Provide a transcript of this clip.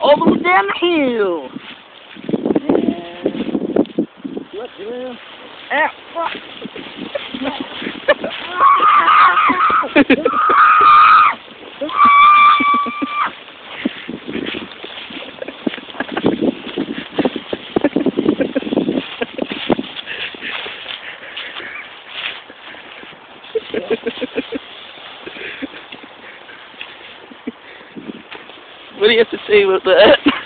all the way down the hill. What, Jim? Ah, fuck. What do you have to say about that?